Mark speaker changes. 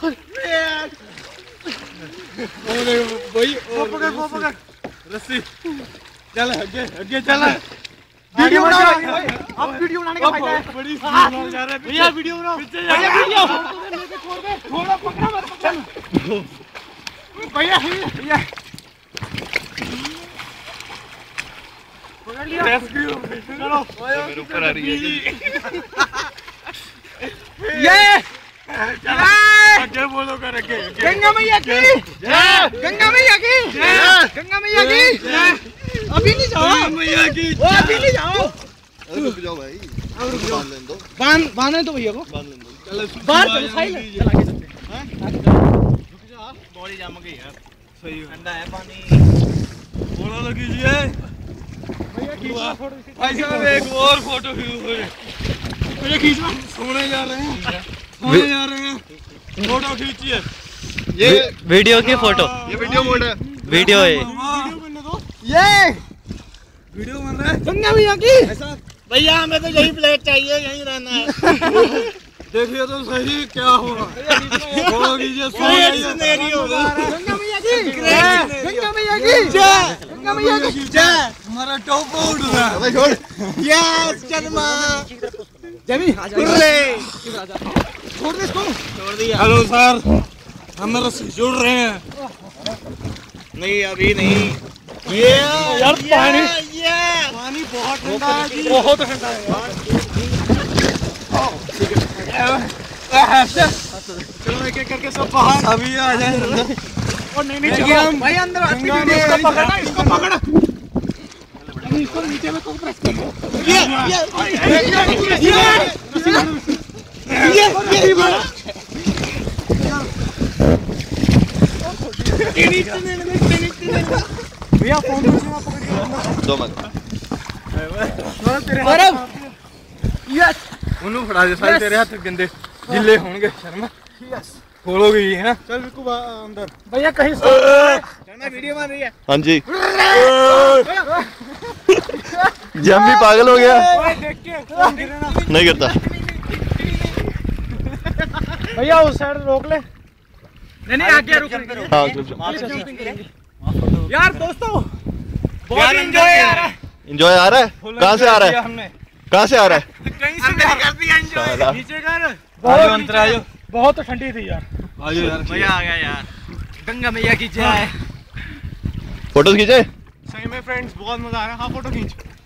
Speaker 1: भाई वो पकड़ रस्सी। चल आगे चल। वीडियो बना अब वीडियो बनाने का फायदा है। बड़ी स्पीड में जा रहा है भैया, वीडियो बनाओ भैया, वीडियो थोड़ा पकड़ा मत भैया पकड़ लिया। रेस्क्यू चलो मेरे ऊपर आ रही है ये। आगे बोलो कर आगे। गंगा मैया की जय, गंगा मैया की जय, गंगा मैया की जय। अभी नहीं जाओ मैया की, अभी नहीं जाओ। रुक जाओ भाई, बांध लेने दो। बांधने तो भैया को बांध लेने दो। चलो बाहर चलो, साइड चल आगे चलते हैं। हां रुक जा, बॉडी जम गई यार। सही ठंडा है पानी। बोलो लगीजिए भैया, खींचो फोटो। भाई साहब एक और फोटो मुझे खींचना। सोने जा रहे हैं, सोने जा रहे हैं। फोटो खींचिए। ये
Speaker 2: वीडियो की फोटो,
Speaker 1: ये वीडियो मोड है।
Speaker 2: वीडियो है
Speaker 1: वीडियो बनने दो। ये वीडियो बन रहा है गंगा मैया की।
Speaker 3: भैया हमें तो यही प्लेट चाहिए, यहीं रहना है।
Speaker 1: देखिए तो सही क्या होगा। फोटो खींचिए।
Speaker 3: गंगा मैया की, गंगा मैया की जय, गंगा मैया की जय।
Speaker 1: हमारा टॉप उड़ रहा है। छोड़
Speaker 3: यस शर्मा
Speaker 1: जमी
Speaker 3: हुर्रे।
Speaker 1: छोड़ दे इसको।
Speaker 3: छोड़ दिया।
Speaker 1: हेलो सर, हम रस्सी जोड़ रहे हैं।
Speaker 3: नहीं अभी नहीं।
Speaker 1: ये यार पानी बहुत ठंडा है जी, बहुत ठंडा है यार। चलो एक एक करके सब बाहर अभी आ जाए। और नहीं हम भाई अंदर इसको पकड़ना, इसको पकड़। इसको नीचे में को प्रेस कर। भैया फोन दो मत। यस उन्होंने फड़ा दे सारे। तेरे हाथ गंदे गिल्ले होंगे शर्मा। यस खोलो गई है ना। चल बिल्कुल अंदर भैया कहीं
Speaker 3: शर्मा वीडियो बन रही है।
Speaker 2: हाँ जी। जम भी पागल हो गया।
Speaker 1: देख के फोन गिरे ना।
Speaker 2: नहीं करता
Speaker 1: भैया उस साइड रोक ले। नहीं आगे रुक।
Speaker 2: हाँ
Speaker 1: यार दोस्तों बहुत एंजॉय आ रहा है।
Speaker 2: एंजॉय आ रहा है। कहाँ से आ रहा है? कहाँ से आ रहा है?
Speaker 3: कहीं से कर दिया एंजॉय।
Speaker 1: नीचे कर। बहुत बहुत ठंडी थी यार।
Speaker 2: आजो यार,
Speaker 3: मजा आ गया यार। गंगा मैया की जय।
Speaker 2: फोटोज खींचे।
Speaker 1: सही में फ्रेंड्स बहुत मजा आ रहा है। हाँ फोटो खींच।